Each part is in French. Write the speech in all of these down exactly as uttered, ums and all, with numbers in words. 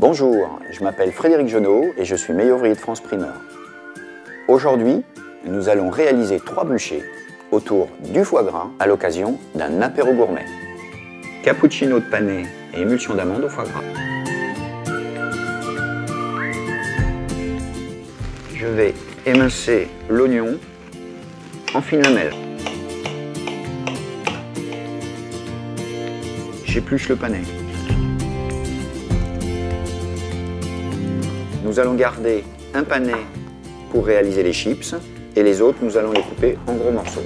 Bonjour, je m'appelle Frédéric Genot et je suis meilleur ouvrier de France primeur. Aujourd'hui, nous allons réaliser trois bûchers autour du foie gras à l'occasion d'un apéro gourmet. Cappuccino de panais et émulsion d'amande au foie gras. Je vais émincer l'oignon en fines lamelles. J'épluche le panais. Nous allons garder un panais pour réaliser les chips et les autres, nous allons les couper en gros morceaux.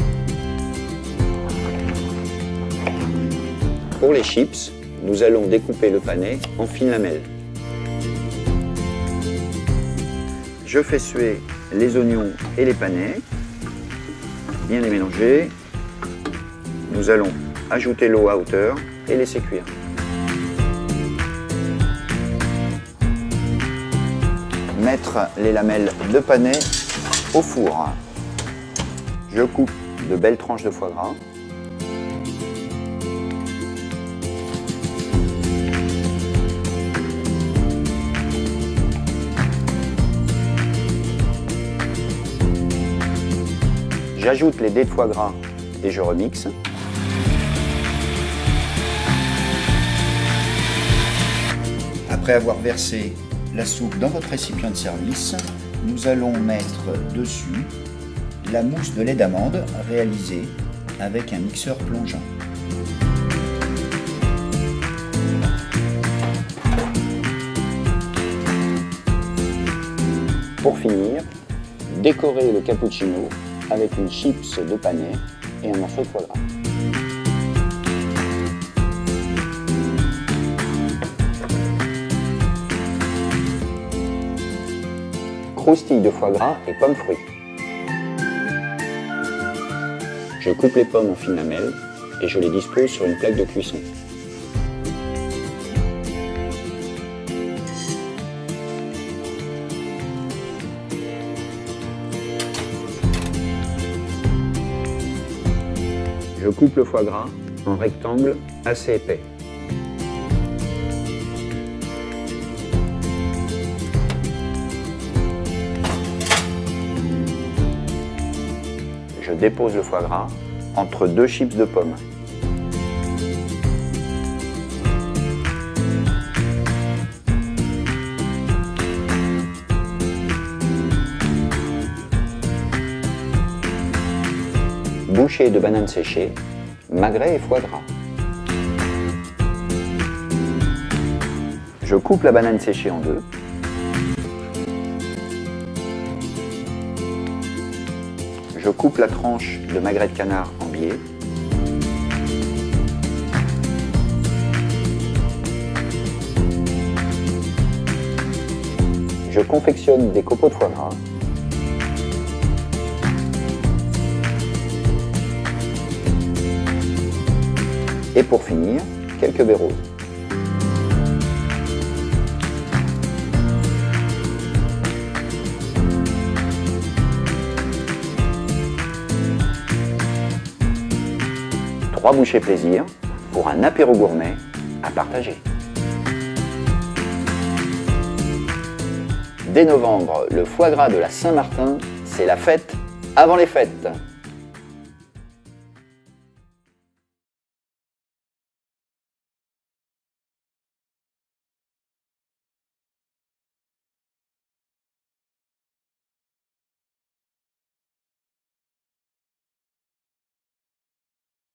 Pour les chips, nous allons découper le panais en fines lamelles. Je fais suer les oignons et les panais, bien les mélanger. Nous allons ajouter l'eau à hauteur et laisser cuire. Mettre les lamelles de panais au four. Je coupe de belles tranches de foie gras. J'ajoute les dés de foie gras et je remixe. Après avoir versé la soupe dans votre récipient de service, nous allons mettre dessus la mousse de lait d'amande réalisée avec un mixeur plongeant. Pour finir, décorez le cappuccino avec une chips de panais et un morceau de foie gras. Croustilles de foie gras et pommes fruits. Je coupe les pommes en fines lamelles et je les dispose sur une plaque de cuisson. Je coupe le foie gras en rectangle assez épais. Je dépose le foie gras entre deux chips de pommes. Bouchée de bananes séchées, magret et foie gras. Je coupe la banane séchée en deux. Je coupe la tranche de magret de canard en biais. Je confectionne des copeaux de foie gras. Et pour finir, quelques baies roses. Trois bouchées plaisir pour un apéro gourmet à partager. Dès novembre, le foie gras de la Saint-Martin, c'est la fête avant les fêtes.